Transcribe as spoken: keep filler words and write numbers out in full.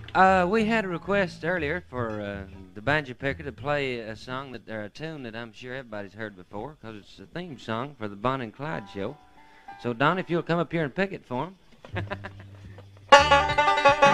Uh, we had a request earlier for uh, the banjo picker to play a song that, or a tune that I'm sure everybody's heard before, because it's a theme song for the Bonnie and Clyde show. So, Donnie, if you'll come up here and pick it for him.